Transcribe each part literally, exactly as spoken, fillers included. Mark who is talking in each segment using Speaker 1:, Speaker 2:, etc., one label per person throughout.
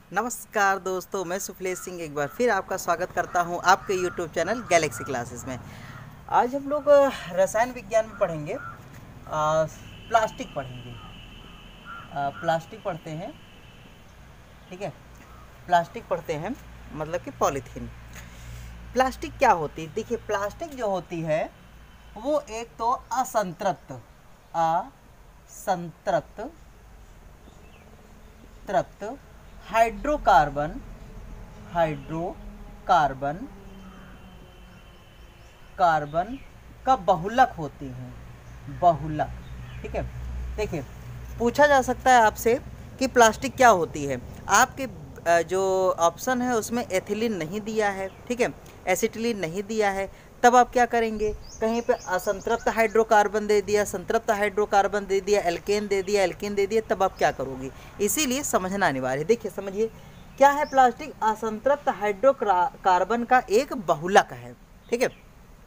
Speaker 1: नमस्कार दोस्तों, मैं सुफलेश सिंह एक बार फिर आपका स्वागत करता हूं आपके यूट्यूब चैनल गैलेक्सी क्लासेस में। आज हम लोग रसायन विज्ञान में पढ़ेंगे, आ, प्लास्टिक पढ़ेंगे। आ, प्लास्टिक पढ़ते हैं, ठीक है। प्लास्टिक पढ़ते हैं मतलब कि पॉलीथीन। प्लास्टिक क्या होती है? देखिए, प्लास्टिक जो होती है वो एक तो असंतृप्त असंतृप्त तृप्त हाइड्रोकार्बन हाइड्रोकार्बन कार्बन का बहुलक होती है, बहुलक, ठीक है। देखिए, पूछा जा सकता है आपसे कि प्लास्टिक क्या होती है। आपके जो ऑप्शन है उसमें एथिलीन नहीं दिया है, ठीक है, एसिटिलीन नहीं दिया है, तब आप क्या करेंगे? कहीं पे असंतृप्त हाइड्रोकार्बन दे दिया, संतृप्त हाइड्रोकार्बन दे दिया, एल्केन दे दिया, एल्केन दे दिया, तब आप क्या करोगे? इसीलिए समझना अनिवार्य है। देखिए, समझिए क्या है प्लास्टिक? असंतृप्त हाइड्रोकार्बन का एक बहुलक है, ठीक है।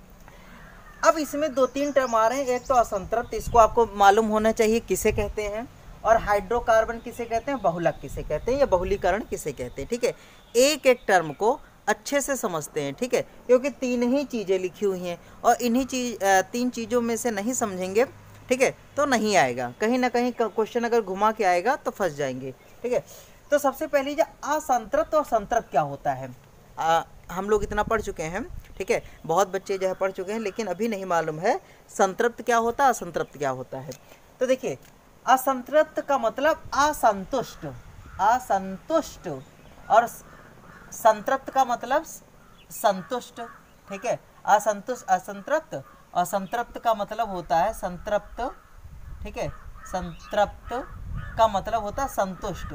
Speaker 1: अब इसमें दो तीन टर्म आ रहे हैं। एक तो असंतृप्त, इसको आपको मालूम होना चाहिए किसे कहते हैं, और हाइड्रोकार्बन किसे कहते हैं, बहुलक किसे कहते हैं, या बहुलीकरण किसे कहते हैं, ठीक है। एक एक टर्म को अच्छे से समझते हैं, ठीक है, क्योंकि तीन ही चीज़ें लिखी हुई हैं और इन्हीं चीज तीन चीज़ों में से नहीं समझेंगे, ठीक है, तो नहीं आएगा। कहीं ना कहीं क्वेश्चन अगर घुमा के आएगा तो फंस जाएंगे, ठीक है। तो सबसे पहले जो असंतृप्त और संतृप्त क्या होता है, आ, हम लोग इतना पढ़ चुके हैं, ठीक है, बहुत बच्चे जो है पढ़ चुके हैं, लेकिन अभी नहीं मालूम है संतृप्त क्या होता है, असंतृप्त क्या होता है। तो देखिए, असंतृप्त का मतलब असंतुष्ट, असंतुष्ट, और संतृप्त का मतलब संतुष्ट, ठीक है। असंतुष्ट असंतृप्त, और संतृप्त का मतलब होता है संतृप्त, ठीक है। संतृप्त का मतलब होता है संतुष्ट,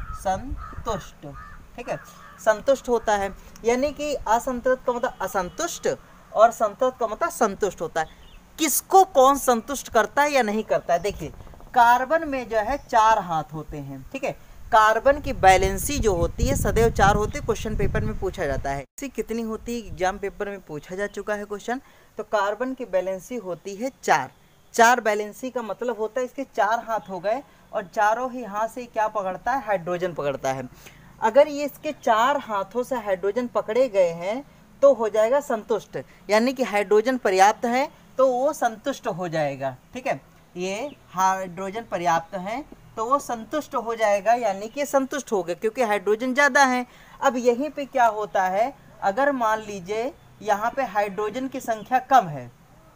Speaker 1: संतुष्ट, ठीक है, संतुष्ट होता है। यानी कि असंतृप्त का मतलब असंतुष्ट और संतृप्त का मतलब संतुष्ट होता है। किसको कौन संतुष्ट करता है या नहीं करता है? देखिए, कार्बन में जो है चार हाथ होते हैं, ठीक है। कार्बन की बैलेंसी जो होती है सदैव चार होती है, क्वेश्चन पेपर में पूछा जाता है। इसी कितनी होती है एग्जाम पेपर में पूछा जा चुका है क्वेश्चन। तो कार्बन की बैलेंसी होती है चार। चार बैलेंसी का मतलब होता है इसके चार हाथ हो गए, और चारों ही हाथ से क्या पकड़ता है? हाइड्रोजन पकड़ता है। अगर ये इसके चार हाथों से हाइड्रोजन पकड़े गए हैं तो हो जाएगा संतुष्ट, यानी कि हाइड्रोजन पर्याप्त है तो वो संतुष्ट हो जाएगा, ठीक है। ये हाइड्रोजन पर्याप्त है तो वो संतुष्ट हो जाएगा, यानी कि संतुष्ट हो गए क्योंकि हाइड्रोजन ज़्यादा है। अब यहीं पे क्या होता है, अगर मान लीजिए यहाँ पे हाइड्रोजन की संख्या कम है,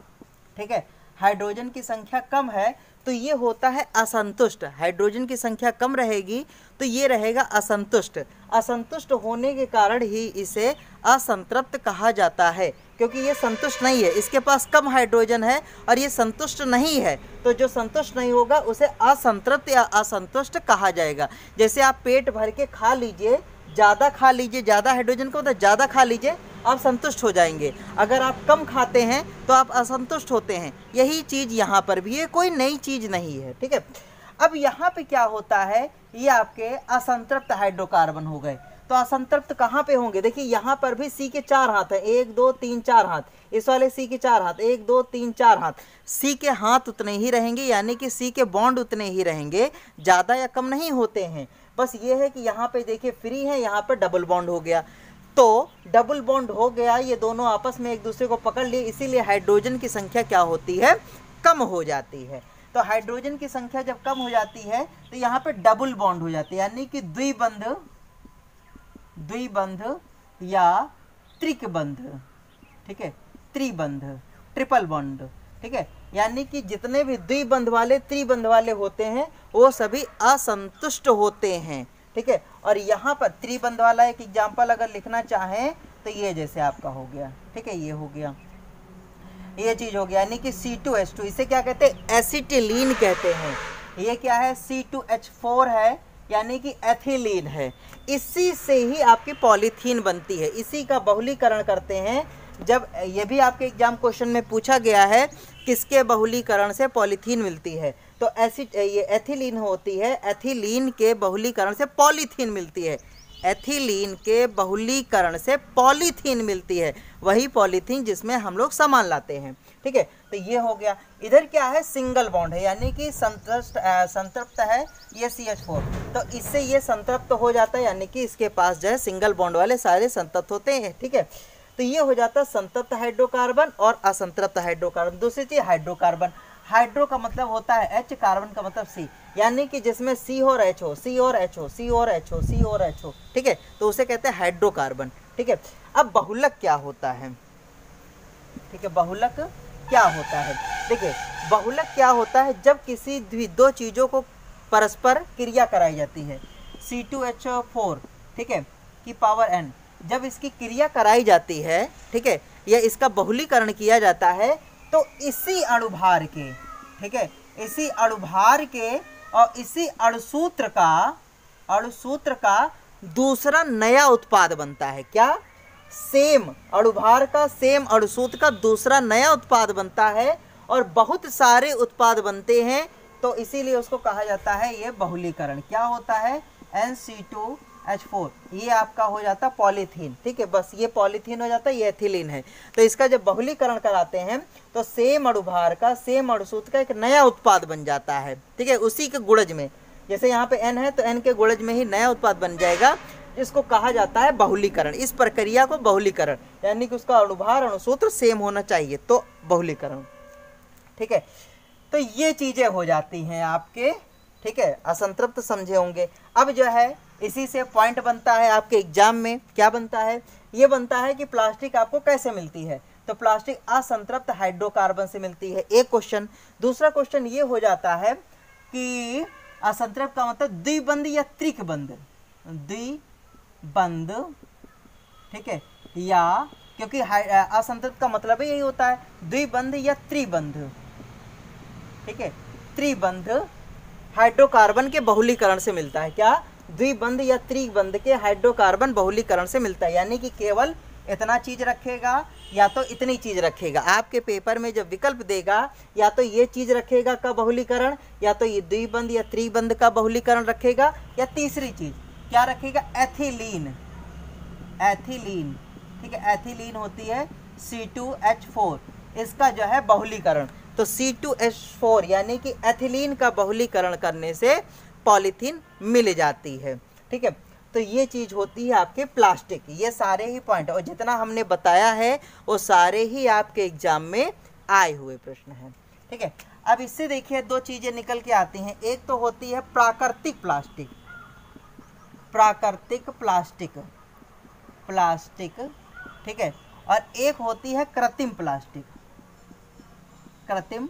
Speaker 1: ठीक है, हाइड्रोजन की संख्या कम है तो ये होता है असंतुष्ट। हाइड्रोजन की संख्या कम रहेगी तो ये रहेगा असंतुष्ट। असंतुष्ट होने के कारण ही इसे असंतृप्त कहा जाता है, क्योंकि ये संतुष्ट नहीं है, इसके पास कम हाइड्रोजन है और ये संतुष्ट नहीं है। तो जो संतुष्ट नहीं होगा उसे असंतृप्त या असंतुष्ट कहा जाएगा। जैसे आप पेट भर के खा लीजिए, ज़्यादा खा लीजिए, ज़्यादा हाइड्रोजन को तो ज़्यादा खा लीजिए, आप संतुष्ट हो जाएंगे। अगर आप कम खाते हैं तो आप असंतुष्ट होते हैं। यही चीज़ यहाँ पर भी है, कोई नई चीज़ नहीं है, ठीक है। अब यहाँ पे क्या होता है, ये आपके असंतृप्त हाइड्रोकार्बन हो गए। तो असंतृप्त कहाँ पे होंगे? देखिए, यहाँ पर भी सी के चार हाथ हैं, एक दो तीन चार हाथ। इस वाले सी के चार हाथ, एक दो तीन चार हाथ। सी के हाथ उतने ही रहेंगे, यानी कि सी के बॉन्ड उतने ही रहेंगे, ज़्यादा या कम नहीं होते हैं। बस ये है कि यहाँ पे देखिए फ्री है, यहाँ पर डबल बॉन्ड हो गया। तो डबल बॉन्ड हो गया, ये दोनों आपस में एक दूसरे को पकड़ लिए, इसीलिए हाइड्रोजन की संख्या क्या होती है? कम हो जाती है। तो हाइड्रोजन की संख्या जब कम हो जाती है तो यहाँ पे डबल बॉन्ड हो जाती है, यानी कि द्विबंध, द्विबंध या त्रिकबंध, ठीक है, त्रिबंध, ट्रिपल बॉन्ड, ठीक है। यानी कि जितने भी द्विबंध वाले त्रिबंध वाले होते हैं वो सभी असंतुष्ट होते हैं, ठीक है। और यहाँ पर त्रिबंध वाला एक एग्जाम्पल अगर लिखना चाहें तो ये जैसे आपका हो गया, ठीक है, ये हो गया, ये चीज़ हो गया, यानी कि सी टू एच टू, इसे क्या कहते हैं? एसिटिलीन कहते हैं। ये क्या है? सी टू एच फोर है, यानी कि एथिलीन है। इसी से ही आपकी पॉलीथीन बनती है, इसी का बहुलीकरण करते हैं। जब ये भी आपके एग्जाम क्वेश्चन में पूछा गया है किसके बहुलीकरण से पॉलीथीन मिलती है, तो एसिड ये एथिलीन होती है, एथिलीन के बहुलीकरण से पॉलीथीन मिलती है। एथिलीन के बहुलीकरण से पॉलीथीन मिलती है, वही पॉलीथीन जिसमें हम लोग सामान लाते हैं, ठीक है। तो ये हो गया। इधर क्या है, सिंगल बॉन्ड है, यानी कि संतृप्त संतृप्त है ये सी एच फोर, तो इससे ये संतृप्त हो जाता है, यानी कि इसके पास जो है सिंगल बॉन्ड वाले सारे संतृप्त होते हैं। ठीक है, तो ये हो जाता है संतृप्त हाइड्रोकार्बन और असंतृप्त हाइड्रोकार्बन। दूसरी चीज हाइड्रोकार्बन, हाइड्रो का मतलब होता है एच, कार्बन का मतलब सी, यानी कि जिसमें सी और एच हो, सी और एच हो, सी और एच हो, सी और एच हो। ठीक है, तो उसे कहते हैं हाइड्रोकार्बन। ठीक है, अब बहुलक क्या होता है? ठीक है, बहुलक क्या होता है? देखिए, बहुलक क्या होता है, जब किसी दो चीज़ों को परस्पर क्रिया कराई जाती है, सी टू एच फोर, ठीक है, की पावर एन, जब इसकी क्रिया कराई जाती है, ठीक है, या इसका बहुलीकरण किया जाता है, तो इसी अणुभार के, ठीक है, इसी अणुभार के और इसी अणुसूत्र का अणुसूत्र का दूसरा नया उत्पाद बनता है। क्या? सेम अणुभार का, सेम अणुसूत्र का दूसरा नया उत्पाद बनता है, और बहुत सारे उत्पाद बनते हैं, तो इसीलिए उसको कहा जाता है ये बहुलीकरण। क्या होता है? N C two H four, ये आपका हो जाता है पॉलीथीन। ठीक है, बस ये पॉलीथीन हो जाता है, ये एथिलीन है। तो इसका जब बहुलीकरण कराते हैं तो सेम अणुभार का, सेम अणुसूत्र का एक नया उत्पाद बन जाता है। ठीक है, उसी के गुणज में, जैसे यहाँ पे एन है तो एन के गुणज में ही नया उत्पाद बन जाएगा, जिसको कहा जाता है बहुलीकरण। इस प्रक्रिया को बहुलीकरण, यानी कि उसका अणुभार अणुसूत्र सेम होना चाहिए, तो बहुलीकरण। ठीक है, तो ये चीजें हो जाती हैं आपके। ठीक है, असंतृप्त समझे होंगे। अब जो है इसी से पॉइंट बनता है आपके एग्जाम में, क्या बनता है? ये बनता है कि प्लास्टिक आपको कैसे मिलती है, तो प्लास्टिक असंतृप्त हाइड्रोकार्बन से मिलती है, एक क्वेश्चन। दूसरा क्वेश्चन ये हो जाता है कि असंतृप्त का मतलब द्विबंध या त्रिकबंध, द्विबंध, ठीक है, या क्योंकि असंतृप्त का मतलब यही होता है द्विबंध या त्रिबंध। ठीक है, त्रिबंध हाइड्रोकार्बन के बहुलीकरण से मिलता है। क्या? द्विबंध या त्रिबंध के हाइड्रोकार्बन बहुलीकरण से मिलता है, यानी कि केवल इतना चीज रखेगा या तो इतनी चीज रखेगा। आपके पेपर में जब विकल्प देगा, या तो ये चीज रखेगा का बहुलीकरण, या तो ये द्विबंध या त्रिबंध का बहुलीकरण रखेगा, या तीसरी चीज क्या रखेगा? Ethylene, ethylene. ठीक है, एथिलीन होती है सी टू एच फोर, इसका जो है बहुलीकरण। तो सी टू एच फोर यानी कि एथिलीन का बहुलीकरण करने से पॉलीथीन मिल जाती है। ठीक है, तो ये चीज होती है आपके प्लास्टिक। ये सारे ही पॉइंट और जितना हमने बताया है वो सारे ही आपके एग्जाम में आए हुए प्रश्न हैं। ठीक है, अब इससे देखिए दो चीजें निकल के आती हैं। एक तो होती है प्राकृतिक प्लास्टिक, प्राकृतिक प्लास्टिक प्लास्टिक ठीक है, और एक होती है कृत्रिम प्लास्टिक, कृत्रिम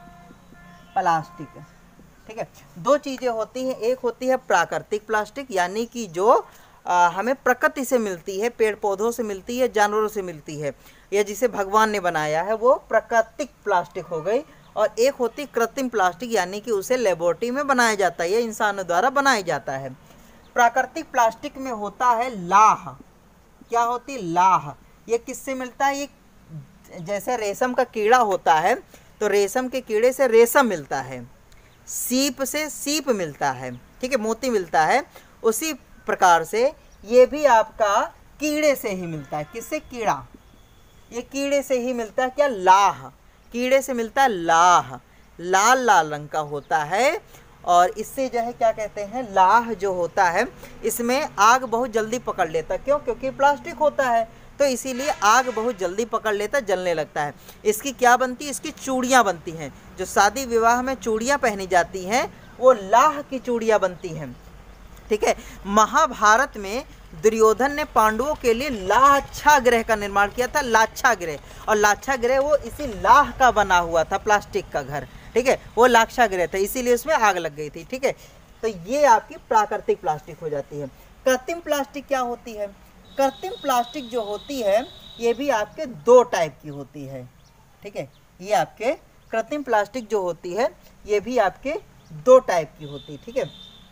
Speaker 1: प्लास्टिक। ठीक है, दो चीजें होती हैं। एक होती है प्राकृतिक प्लास्टिक, यानी कि जो आ, हमें प्रकृति से मिलती है, पेड़ पौधों से मिलती है, जानवरों से मिलती है, या जिसे भगवान ने बनाया है, वो प्राकृतिक प्लास्टिक हो गई। और एक होती कृत्रिम प्लास्टिक, यानी कि उसे लेबोरेटरी में बनाया जाता है या इंसानों द्वारा बनाया जाता है। प्राकृतिक प्लास्टिक में होता है लाह। क्या होती है? लाह। ये किससे मिलता है? ये जैसे रेशम का कीड़ा होता है, तो रेशम के कीड़े से रेशम मिलता है, सीप से सीप मिलता है, ठीक है, मोती मिलता है। उसी प्रकार से ये भी आपका कीड़े से ही मिलता है। किससे? कीड़ा। ये कीड़े से ही मिलता है। क्या? लाह। कीड़े से मिलता है लाह, लाल लाल रंग का होता है। और इससे जो है क्या कहते हैं, लाह जो होता है इसमें आग बहुत जल्दी पकड़ लेता है। क्यों? क्योंकि प्लास्टिक होता है, तो इसीलिए आग बहुत जल्दी पकड़ लेता, जलने लगता है। इसकी क्या बनती है? इसकी चूड़ियाँ बनती हैं। जो शादी विवाह में चूड़ियाँ पहनी जाती हैं वो लाह की चूड़ियाँ बनती हैं। ठीक है, महाभारत में दुर्योधन ने पांडवों के लिए लाक्षागृह का निर्माण किया था, लाक्षागृह। और लाक्षागृह वो इसी लाह का बना हुआ था, प्लास्टिक का घर। ठीक है, वो लाक्षागृह था, इसीलिए उसमें आग लग गई थी। ठीक है, तो ये आपकी प्राकृतिक प्लास्टिक हो जाती है। कृत्रिम प्लास्टिक क्या होती है? कृत्रिम प्लास्टिक जो होती है ये भी आपके दो टाइप की होती है। ठीक है, ये आपके कृत्रिम प्लास्टिक जो होती है ये भी आपके दो टाइप की होती है। ठीक है,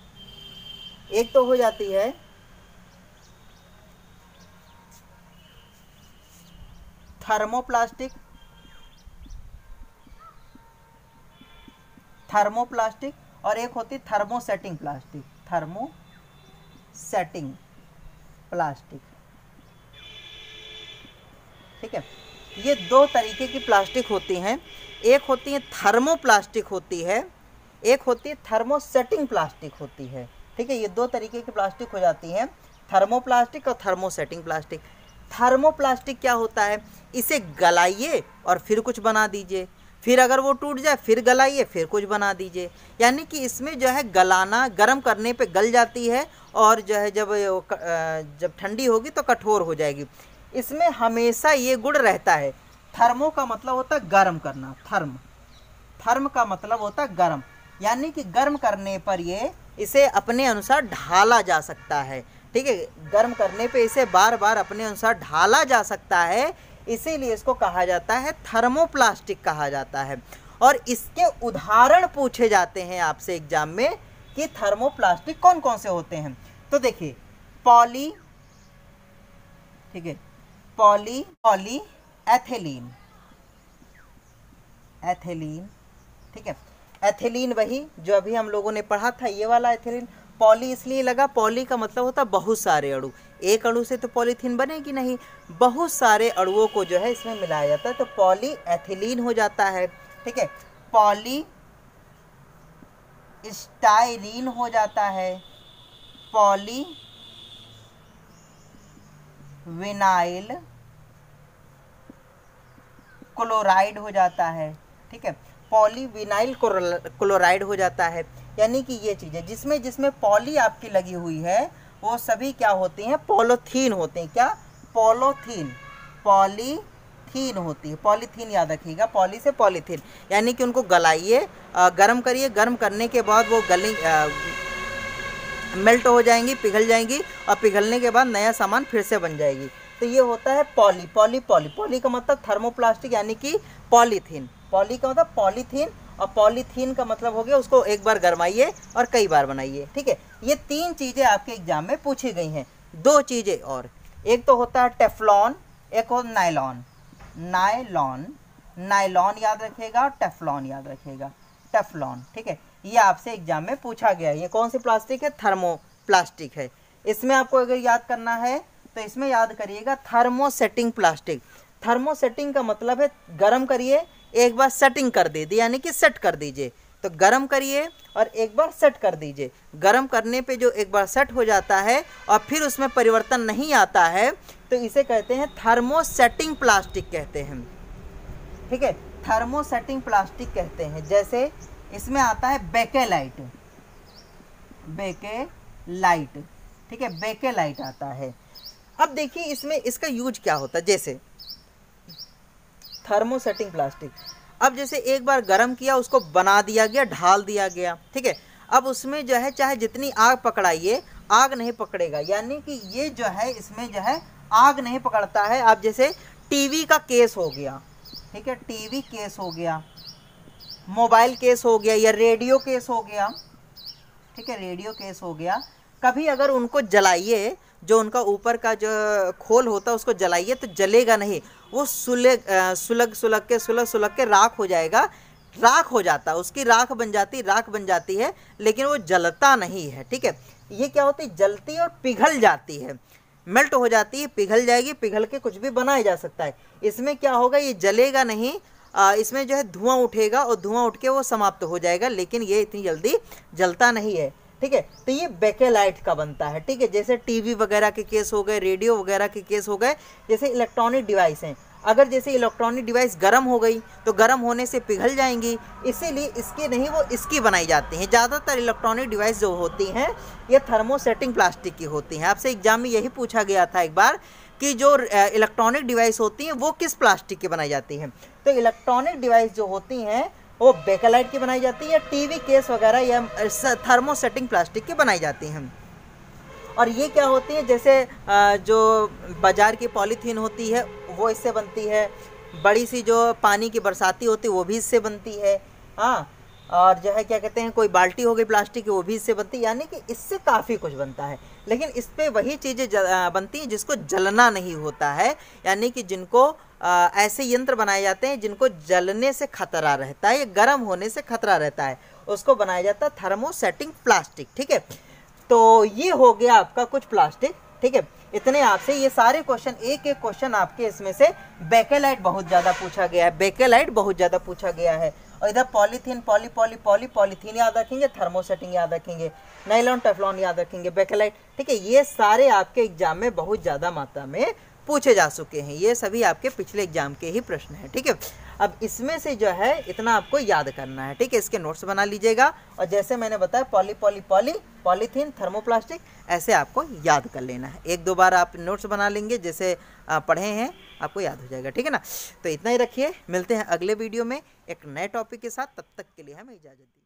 Speaker 1: एक तो हो जाती है थर्मोप्लास्टिक, थर्मोप्लास्टिक, और एक होती थर्मोसेटिंग प्लास्टिक, थर्मोसेटिंग प्लास्टिक। ठीक है, ये दो तरीके की प्लास्टिक होती हैं। एक होती है थर्मोप्लास्टिक होती है, एक होती है थर्मोसेटिंग प्लास्टिक होती है। ठीक है, ये दो तरीके की प्लास्टिक हो जाती हैं, थर्मोप्लास्टिक और थर्मोसेटिंग प्लास्टिक। थर्मोप्लास्टिक क्या होता है, इसे गलाइए और फिर कुछ बना दीजिए, फिर अगर वो टूट जाए फिर गलाइए फिर कुछ बना दीजिए। यानी कि इसमें जो है गलाना, गर्म करने पे गल जाती है और जो है जब जब ठंडी होगी तो कठोर हो जाएगी। इसमें हमेशा ये गुण रहता है। थर्मो का मतलब होता है गर्म करना, थर्म थर्म का मतलब होता है गर्म, यानी कि गर्म करने पर ये इसे अपने अनुसार ढाला जा सकता है। ठीक है, गर्म करने पे इसे बार बार अपने अनुसार ढाला जा सकता है, इसीलिए इसको कहा जाता है थर्मोप्लास्टिक कहा जाता है। और इसके उदाहरण पूछे जाते हैं आपसे एग्जाम में कि थर्मोप्लास्टिक कौन कौन से होते हैं। तो देखिए, पॉली, ठीक है, पॉली पॉली एथिलीन, एथिलीन, ठीक है, एथिलीन वही जो अभी हम लोगों ने पढ़ा था, ये वाला एथिलीन। पॉली इसलिए लगा, पॉली का मतलब होता है बहुत सारे अणु, एक अणु से तो पॉलीथीन बनेगी नहीं, बहुत सारे अणुओं को जो है इसमें मिलाया जाता है तो पॉली एथिलीन हो जाता है। ठीक है, पॉली स्टाइरीन हो जाता है, पॉली विनाइल क्लोराइड हो जाता है। ठीक है, पॉलीविनाइल क्लोराइड हो जाता है। यानी कि ये चीज़ें जिसमें जिसमें पॉली आपकी लगी हुई है वो सभी क्या होती हैं, पॉलीथीन होते हैं। क्या, पॉलीथीन, पॉलीथीन होती है। पॉलीथीन याद रखिएगा, पॉली से पॉलीथीन, यानी कि उनको गलाइए, गर्म करिए, गर्म करने के बाद वो गली मेल्ट हो जाएंगी, पिघल जाएंगी और पिघलने के बाद नया सामान फिर से बन जाएगी। तो ये होता है पॉली, पॉली पॉली पॉली का मतलब थर्मोप्लास्टिक यानी कि पॉलीथीन, पॉली का मतलब पॉलीथीन और पॉलीथीन का मतलब हो गया उसको एक बार गरमाइए और कई बार बनाइए। ठीक है, ये तीन चीज़ें आपके एग्जाम में पूछी गई हैं। दो चीज़ें और, एक तो होता है टेफ्लॉन, एक हो नायलॉन, नायलॉन, नायलॉन याद रखिएगा, टेफ्लॉन याद रखिएगा, टेफ्लॉन। ठीक है, ये आपसे एग्जाम में पूछा गया। ये कौन सी प्लास्टिक है, थर्मोप्लास्टिक है। इसमें आपको अगर याद करना है तो इसमें याद करिएगा थर्मोसेटिंग प्लास्टिक। थर्मोसेटिंग का मतलब है गरम करिए, एक बार सेटिंग कर दीजिए, यानी कि सेट कर दीजिए। तो गरम करिए और एक बार सेट कर दीजिए। गरम करने पे जो एक बार सेट हो जाता है और फिर उसमें परिवर्तन नहीं आता है तो इसे कहते हैं थर्मोसेटिंग प्लास्टिक कहते हैं। ठीक है, थर्मोसेटिंग प्लास्टिक कहते हैं। जैसे इसमें आता है बेकेलाइट, बेकेलाइट, ठीक है, बेकेलाइट आता है। अब देखिए इसमें इसका यूज क्या होता है। जैसे थर्मोसेटिंग प्लास्टिक, अब जैसे एक बार गर्म किया, उसको बना दिया गया, ढाल दिया गया। ठीक है, अब उसमें जो है चाहे जितनी आग पकड़ाइए आग नहीं पकड़ेगा, यानी कि ये जो है इसमें जो है आग नहीं पकड़ता है। अब जैसे टीवी का केस हो गया, ठीक है, टीवी केस हो गया, मोबाइल केस हो गया या रेडियो केस हो गया, ठीक है, रेडियो केस हो गया। कभी अगर उनको जलाइए, जो उनका ऊपर का जो खोल होता है उसको जलाइए तो जलेगा नहीं, वो सुलग सुलग सुलग के सुलग सुलग के राख हो जाएगा, राख हो जाता है, उसकी राख बन जाती राख बन जाती है, लेकिन वो जलता नहीं है। ठीक है, ये क्या होती है, जलती और पिघल जाती है, मेल्ट हो जाती है, पिघल जाएगी, पिघल के कुछ भी बनाया जा सकता है। इसमें क्या होगा, ये जलेगा नहीं, आ, इसमें जो है धुआं उठेगा और धुआं उठ के वो समाप्त हो जाएगा, लेकिन ये इतनी जल्दी जलता नहीं है। ठीक है, तो ये बेकेलाइट का बनता है। ठीक है, जैसे टीवी वगैरह के केस हो गए, रेडियो वगैरह के केस हो गए, जैसे इलेक्ट्रॉनिक डिवाइस हैं, अगर जैसे इलेक्ट्रॉनिक डिवाइस गर्म हो गई तो गर्म होने से पिघल जाएंगी, इसीलिए इसकी नहीं वो इसकी बनाई जाती हैं। ज़्यादातर इलेक्ट्रॉनिक डिवाइस जो होती हैं ये थर्मोसेटिंग प्लास्टिक की होती हैं। आपसे एग्जाम में यही पूछा गया था एक बार कि जो इलेक्ट्रॉनिक डिवाइस होती हैं वो किस प्लास्टिक की बनाई जाती हैं। तो इलेक्ट्रॉनिक डिवाइस जो होती हैं वो बेकेलाइट की बनाई जाती है, या टीवी केस वगैरह या थर्मोसेटिंग प्लास्टिक की बनाई जाती हैं। और ये क्या होती है, जैसे जो बाजार की पॉलीथीन होती है वो इससे बनती है, बड़ी सी जो पानी की बरसाती होती है वो भी इससे बनती है, हाँ, और जो है क्या कहते हैं कोई बाल्टी हो गई प्लास्टिक की वो भी इससे बनती है, यानी कि इससे काफ़ी कुछ बनता है। लेकिन इस पर वही चीज़ें बनती हैं जिसको जलना नहीं होता है, यानी कि जिनको आ, ऐसे यंत्र बनाए जाते हैं जिनको जलने से खतरा रहता है या गर्म होने से खतरा रहता है, उसको बनाया जाता है थर्मोसेटिंग प्लास्टिक। ठीक है, तो ये हो गया आपका कुछ प्लास्टिक। ठीक है। इतने आपसे ये सारे क्वेश्चन, एक एक क्वेश्चन आपके इसमें से बेकेलाइट बहुत ज़्यादा पूछा गया है, बेकेलाइट बहुत ज़्यादा पूछा गया है। और इधर polythene, poly poly poly polythene याद रखेंगे, थर्मोसेटिंग याद रखेंगे, नाइलॉन टेफ्लॉन याद रखेंगे, बेकेलाइट, ठीक है। ये सारे आपके एग्जाम में बहुत ज़्यादा मात्रा में पूछे जा चुके हैं, ये सभी आपके पिछले एग्जाम के ही प्रश्न हैं, ठीक है। अब इसमें से जो है इतना आपको याद करना है, ठीक है। इसके नोट्स बना लीजिएगा और जैसे मैंने बताया poly poly poly polythene thermoplastic ऐसे आपको याद कर लेना है। एक दो बार आप नोट्स बना लेंगे, जैसे पढ़े हैं आपको याद हो जाएगा, ठीक है ना। तो इतना ही रखिए, मिलते हैं अगले वीडियो में एक नए टॉपिक के साथ, तब तक के लिए हमें इजाज़त दीजिए।